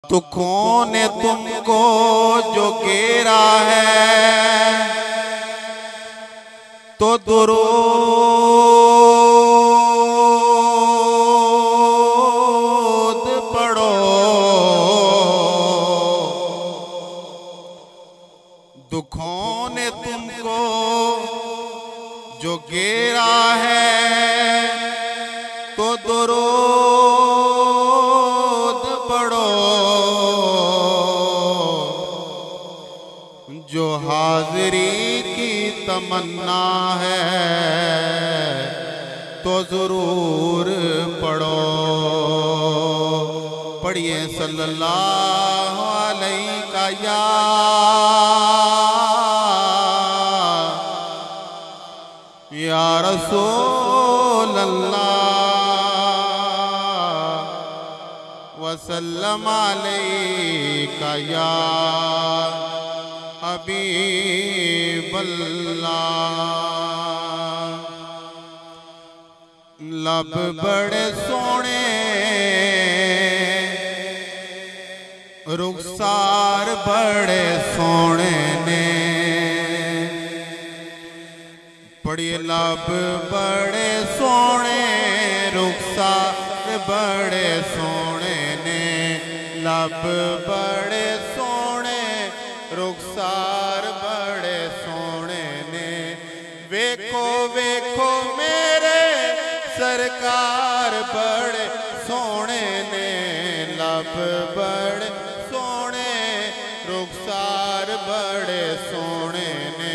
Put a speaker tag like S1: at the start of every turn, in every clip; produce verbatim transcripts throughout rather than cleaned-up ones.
S1: दुखों ने तुमको जो घेरा है तो दुरूद पढ़ो। दुखों ने तुमको जो घेरा है तो दुरूद पढ़ो। जो हाज़िरी की तमन्ना है तो जरूर पढ़ो। पढ़िए सल्लल्लाहु अलैहि का या या रसूल अल्लाह वसल्लम अलैका या हबीब अल्लाह। लब बड़े सोने रुखसार बड़े सोने ने। पढ़िए लब बड़े सोने रुखसार बड़े सोने ने। लब बड़े सोने रुखसार बड़े सोने ने। वेखो वेखो मेरे सरकार बड़े सोने ने। लब बड़े सोने रुखसार बड़े सोने ने।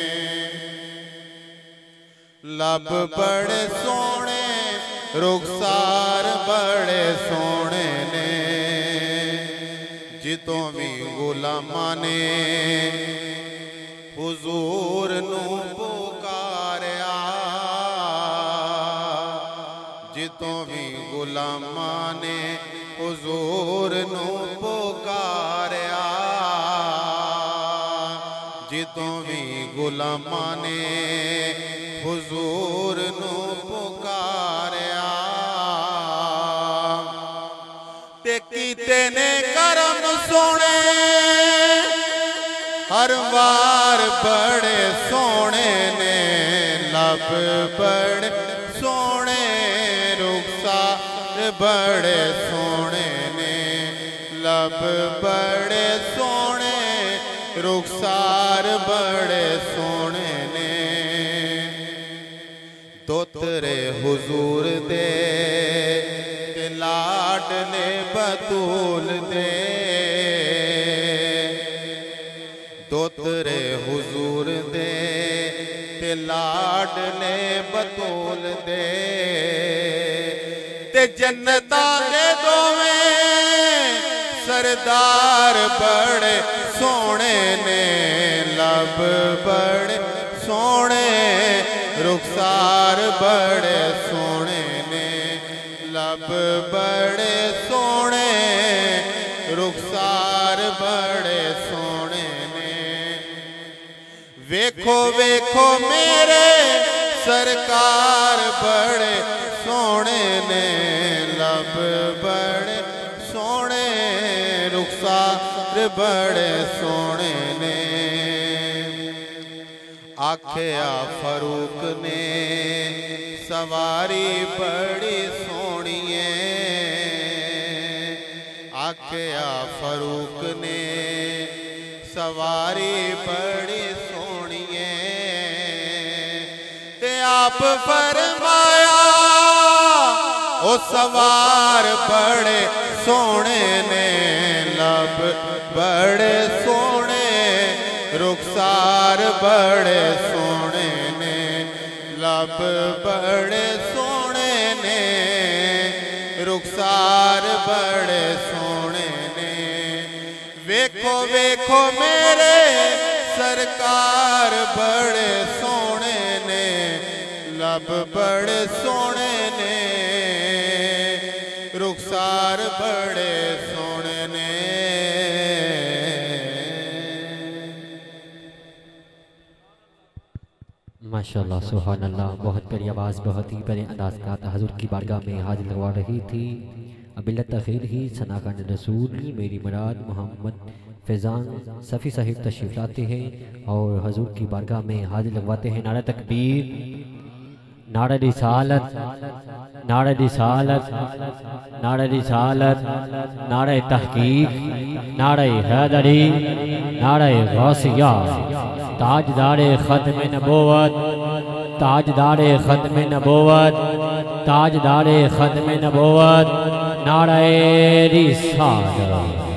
S1: लब बड़े सोने रुखसार बड़े सोने ने। जितों भी गुलामां ने हुजूर नू पुकारिया। जितों भी गुलामां ने हुजूर नू पुकारिया। जितों भी गुलामां ने हुजूर नू पुकारिया। ते कीते ने करम सोने हर वार बड़े सोने ने। लब बड़े सोने रुखसार बड़े सोने ने। लब बड़े सोने रुखसार बड़े सोने ने। दोतरे हुजूर दे ते लाडले बतूल दे। दोतरे हुजूर दे ते लाडले बतूल दे। ते जन्नतां दे दोवें सरदार बड़े सोने ने। लब बड़े सोने रुखसार बड़े सोने ने। लब बड़े सोने रुखसार बड़े सोने ने। वेखो वेखो मेरे सरकार बड़े सोने ने। लब बड़े सोने रुखसार बड़े सोने ने। आख्या फरूक ने सवारी बड़ी सोनी है। आख्या फरूक ने सवारी बड़ी सोनी है। ते आप फरमाया ओ सवार बड़े सोने ने। लब बड़े सोने रुखसार बड़े सोने ने। लब बड़े सोने ने रुखसार बड़े सोने ने। वेखो वेखो मेरे सरकार बड़े सोने ने। लब बड़े सोने ने रुखसार बड़े सोने ने।
S2: माशाल्लाह सुभान अल्लाह। बहुत प्यारी आवाज़ बहुत ही प्यारे अंदाज का हजूर की बारगाह में हाजिर लगवा रही थी। अबिल्ला तखीर ही सनाखान रसूल मेरी मुराद मोहम्मद फैज़ान सफ़ी साहिब तशरीफ़ लाते हैं और हजूर की बारगाह में हाजिर लगवाते हैं। नारा तकबीर, नारा रिसालत, नारा रिसालत, नारा रिसालत, नारा तहकीक, नारा हैदरी, नारा गौसिया, ताजदारे खत्म नबूवत, ताजदारे खत्म नबूवत, ताजदारे खत्म नबूवत, नारा रिसालत।